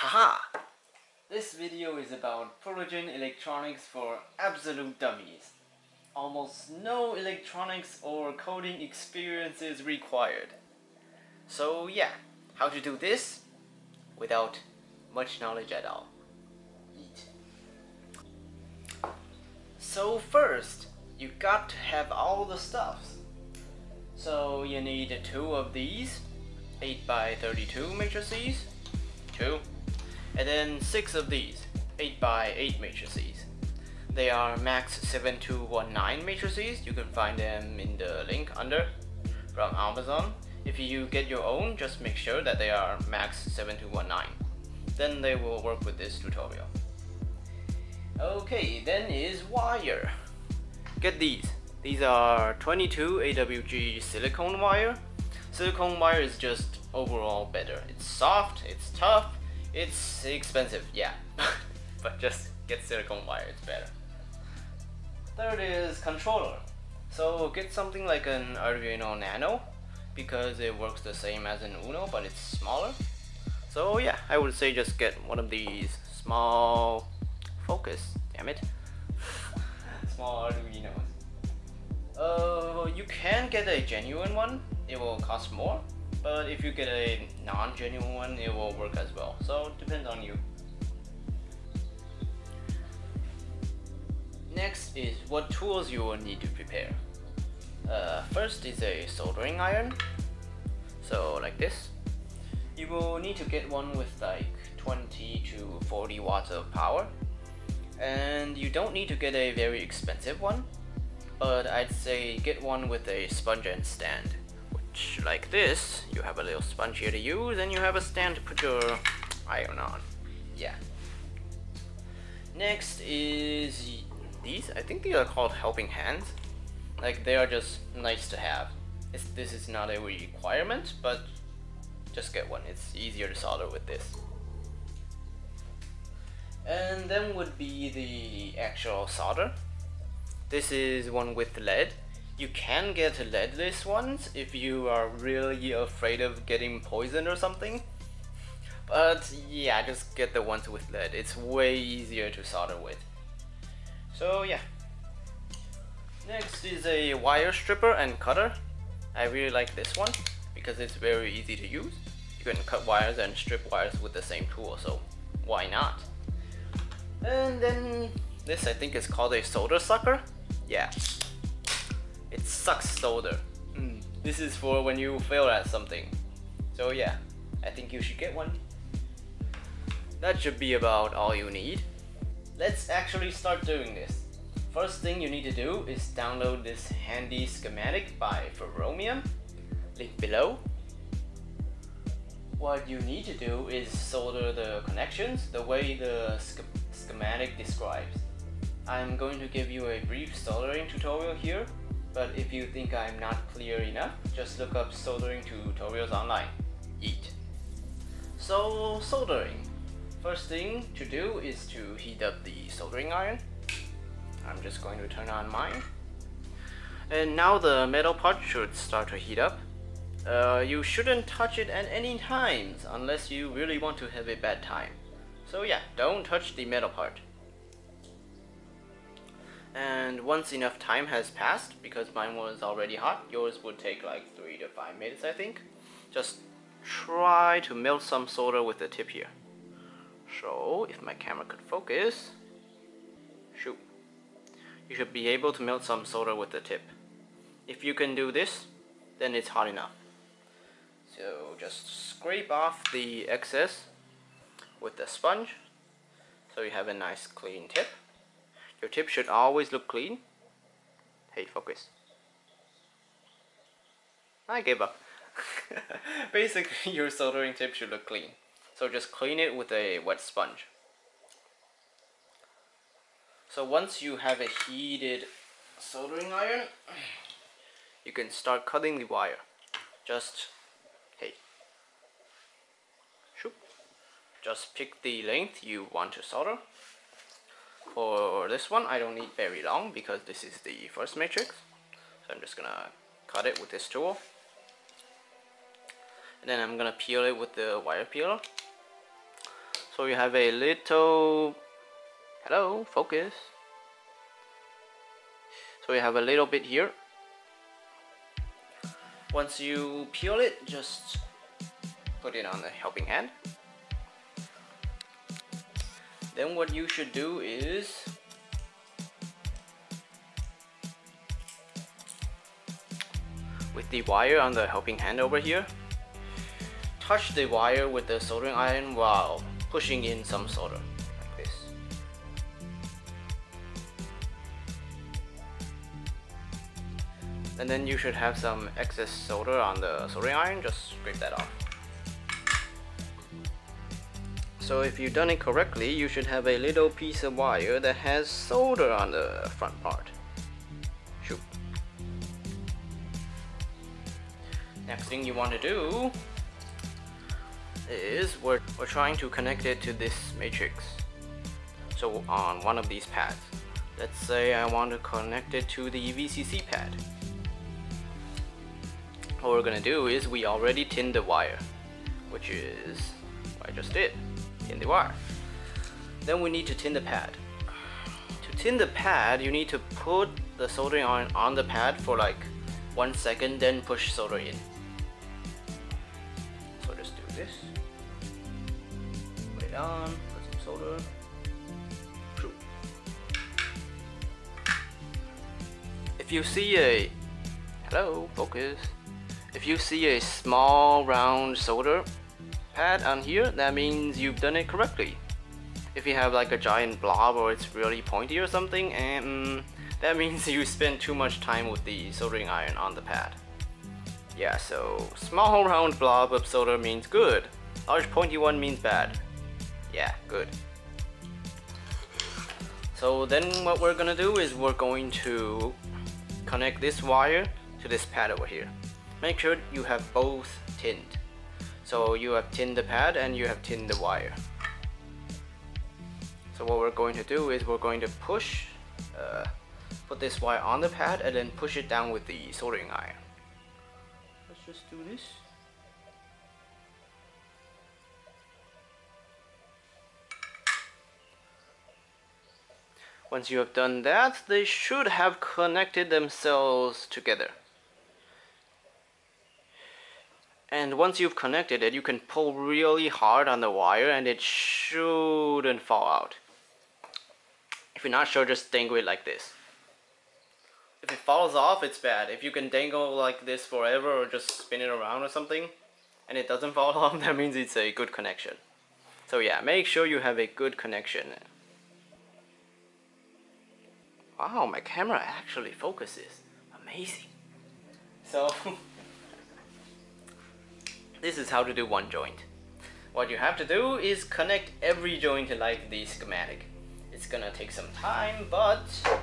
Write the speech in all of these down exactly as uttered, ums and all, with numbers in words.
Haha! This video is about protogen electronics for absolute dummies. Almost no electronics or coding experience is required. So yeah, how to do this without much knowledge at all. Eat. So first, you got to have all the stuffs. So you need two of these eight by thirty-two matrices, two, and then six of these eight by eight matrices. They are max seven two one nine matrices. You can find them in the link under from Amazon. If you get your own, just make sure that they are max seven two one nine. Then they will work with this tutorial. Okay, then is wire. Get these. These are twenty-two A W G silicone wire. Silicone wire is just overall better. It's soft, it's tough, it's expensive, yeah. But just get silicone wire, it's better. Third is controller. So get something like an Arduino Nano because it works the same as an Uno but it's smaller. So yeah, I would say just get one of these small focus, damn it. Small Arduinos. Uh, you can get a genuine one, it will cost more, but if you get a non-genuine one, it will work as well, so it depends on you. Next is what tools you will need to prepare. Uh, first is a soldering iron, so like this. You will need to get one with like twenty to forty watts of power, and you don't need to get a very expensive one. But I'd say get one with a sponge and stand, which like this, you have a little sponge here to use and you have a stand to put your iron on. Yeah. Next is these. I think these are called helping hands. Like they are just nice to have. It's, this is not a requirement, but just get one. It's easier to solder with this. And then would be the actual solder. This is one with lead. You can get leadless ones if you are really afraid of getting poisoned or something. But yeah, just get the ones with lead. It's way easier to solder with. So yeah. Next is a wire stripper and cutter. I really like this one because it's very easy to use. You can cut wires and strip wires with the same tool, so why not? And then this I think is called a solder sucker. Yeah, it sucks solder. Mm. This is for when you fail at something. So yeah, I think you should get one. That should be about all you need. Let's actually start doing this. First thing you need to do is download this handy schematic by Ferromium, link below. What you need to do is solder the connections the way the sch schematic describes. I'm going to give you a brief soldering tutorial here, but if you think I'm not clear enough, just look up soldering tutorials online. Eat. So, soldering. First thing to do is to heat up the soldering iron. I'm just going to turn on mine. And now the metal part should start to heat up. Uh, you shouldn't touch it at any times unless you really want to have a bad time. So yeah, don't touch the metal part. And once enough time has passed, because mine was already hot, yours would take like three to five minutes I think. Just try to melt some solder with the tip here. So if my camera could focus, shoot, you should be able to melt some solder with the tip. If you can do this, then it's hot enough. So just scrape off the excess with the sponge, so you have a nice clean tip. Your tip should always look clean. Hey, focus. I gave up. Basically, your soldering tip should look clean. So just clean it with a wet sponge. So once you have a heated soldering iron, you can start cutting the wire. Just, hey, shoop. Just pick the length you want to solder. For this one, I don't need very long because this is the first matrix. So I'm just gonna cut it with this tool. And then I'm gonna peel it with the wire peeler. So you have a little, hello, focus. So you have a little bit here. Once you peel it, just put it on the helping hand. Then what you should do is with the wire on the helping hand over here, touch the wire with the soldering iron while pushing in some solder, like this. And then you should have some excess solder on the soldering iron, just scrape that off. So if you've done it correctly, you should have a little piece of wire that has solder on the front part. Shoot. Next thing you want to do is we're, we're trying to connect it to this matrix. So on one of these pads. Let's say I want to connect it to the V C C pad. What we're gonna do is we already tinned the wire, which is what I just did. Tin the wire. Then we need to tin the pad. To tin the pad, you need to put the soldering iron on the pad for like one second, then push solder in. So just do this. Put it on, put some solder. Shoot. If you see a, hello, focus. If you see a small round solder pad on here, that means you've done it correctly. If you have like a giant blob or it's really pointy or something, and that means you spent too much time with the soldering iron on the pad. Yeah, so small round blob of solder means good. Large pointy one means bad. Yeah, good. So then what we're gonna do is we're going to connect this wire to this pad over here. Make sure you have both tinned. So you have tinned the pad and you have tinned the wire. So what we're going to do is we're going to push, uh, put this wire on the pad and then push it down with the soldering iron. Let's just do this. Once you have done that, they should have connected themselves together. And once you've connected it, you can pull really hard on the wire and it shouldn't fall out. If you're not sure, just dangle it like this. If it falls off, it's bad. If you can dangle like this forever or just spin it around or something and it doesn't fall off, that means it's a good connection. So yeah, make sure you have a good connection. Wow, my camera actually focuses. Amazing. So this is how to do one joint. What you have to do is connect every joint like the schematic. It's gonna take some time, but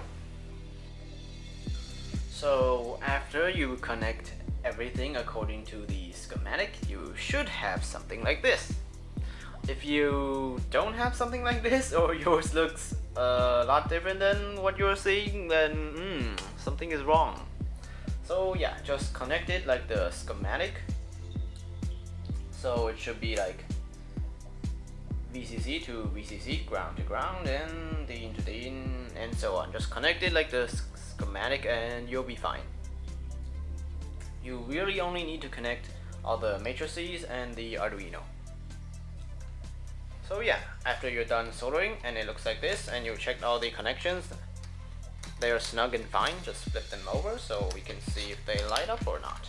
so after you connect everything according to the schematic, you should have something like this. If you don't have something like this, or yours looks a lot different than what you're seeing, then mm, something is wrong. So yeah, just connect it like the schematic. So it should be like V C C to V C C, ground to ground, and D in to D in, and so on. Just connect it like the schematic and you'll be fine. You really only need to connect all the matrices and the Arduino. So yeah, after you're done soldering and it looks like this and you checked all the connections, they are snug and fine, just flip them over so we can see if they light up or not.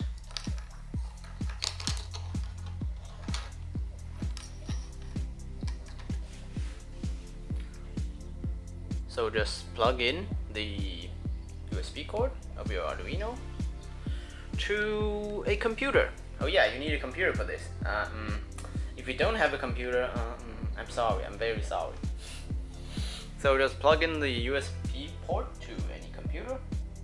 So just plug in the U S B cord of your Arduino to a computer. Oh yeah, you need a computer for this. Uh, mm, if you don't have a computer, uh, mm, I'm sorry, I'm very sorry. So just plug in the U S B port to any computer.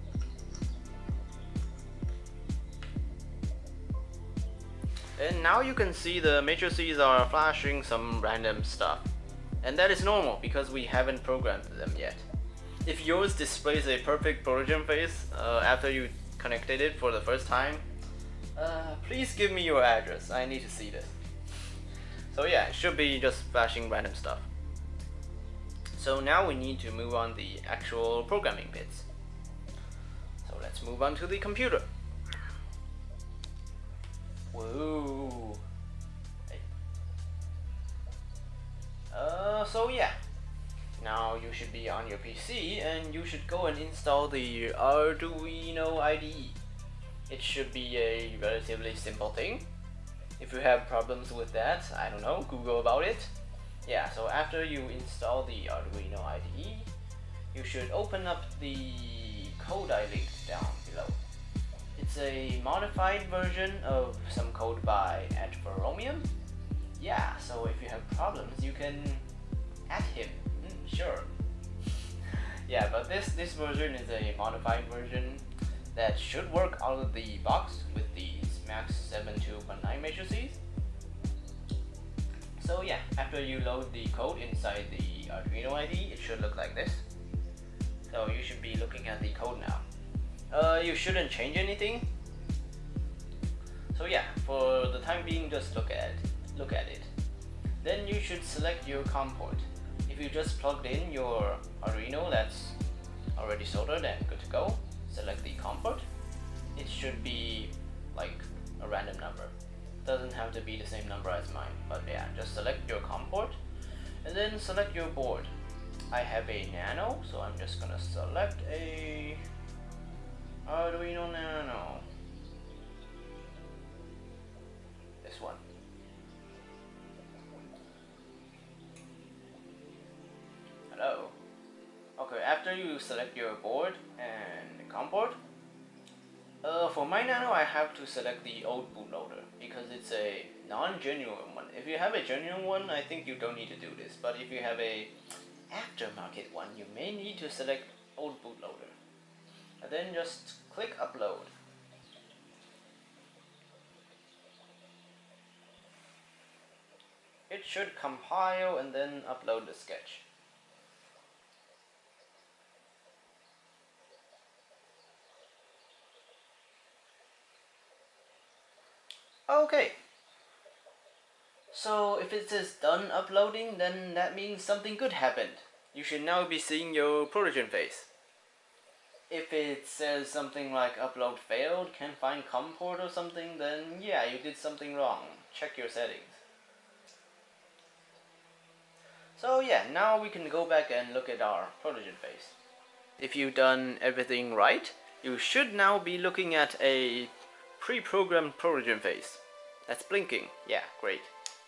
And now you can see the matrices are flashing some random stuff. And that is normal because we haven't programmed them yet. If yours displays a perfect protogen face uh, after you connected it for the first time, uh, please give me your address. I need to see this. So yeah, it should be just flashing random stuff. So now we need to move on the actual programming bits. So let's move on to the computer. Whoa. Hey. Uh, so yeah. Now you should be on your P C and you should go and install the Arduino I D E. It should be a relatively simple thing. If you have problems with that, I don't know, Google about it. Yeah, so after you install the Arduino I D E, you should open up the code I linked down below. It's a modified version of some code by Chromium. Yeah, so if you have problems, you can add him. Mm, sure. Yeah, but this, this version is a modified version that should work out of the box with these max seven two one nine matrices. So yeah, after you load the code inside the Arduino I D E, it should look like this. So you should be looking at the code now. Uh, you shouldn't change anything. So yeah, for the time being, just look at it. Look at it. Then you should select your COM port. If you just plugged in your Arduino that's already soldered and good to go, select the COM port. It should be like a random number. Doesn't have to be the same number as mine, but yeah, just select your COM port and then select your board. I have a Nano, so I'm just gonna select a Arduino Nano. This one. Hello. Okay, after you select your board and the COM port, Uh, for my Nano, I have to select the old bootloader because it's a non-genuine one. If you have a genuine one, I think you don't need to do this. But if you have a aftermarket one, you may need to select old bootloader. And then just click upload. It should compile and then upload the sketch. Okay, so if it says done uploading, then that means something good happened. You should now be seeing your protogen face. If it says something like upload failed, can't find COM port or something, then yeah, you did something wrong. Check your settings. So yeah, now we can go back and look at our protogen face. If you've done everything right, you should now be looking at a pre-programmed protogen face. That's blinking. Yeah, great.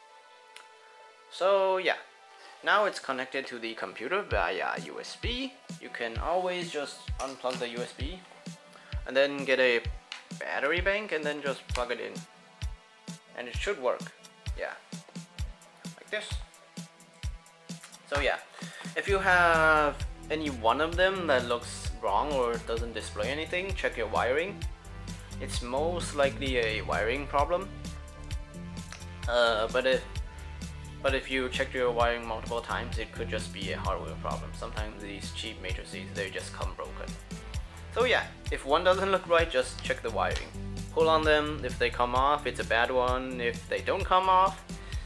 So yeah, now it's connected to the computer via U S B. You can always just unplug the U S B and then get a battery bank and then just plug it in. And it should work. Yeah, like this. So yeah, if you have any one of them that looks wrong or doesn't display anything, check your wiring. It's most likely a wiring problem. Uh, but if but if you check your wiring multiple times, it could just be a hardware problem. Sometimes these cheap matrices, they just come broken. So yeah, if one doesn't look right, just check the wiring. Pull on them. If they come off, it's a bad one. If they don't come off,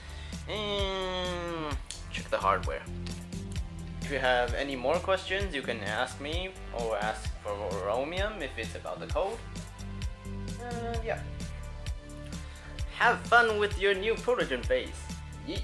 mm, check the hardware. If you have any more questions, you can ask me or ask for Chromium if it's about the code. Uh, yeah. Have fun with your new protogen face. Yeet.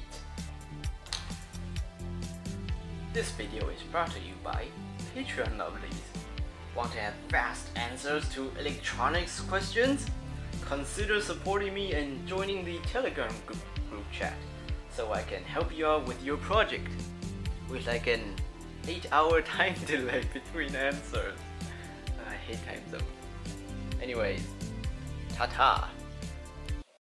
This video is brought to you by Patreon lovelies. Want to have fast answers to electronics questions? Consider supporting me and joining the Telegram group, group chat so I can help you out with your project with like an eight hour time delay between answers. I hate time zones. Anyways, ta-ta.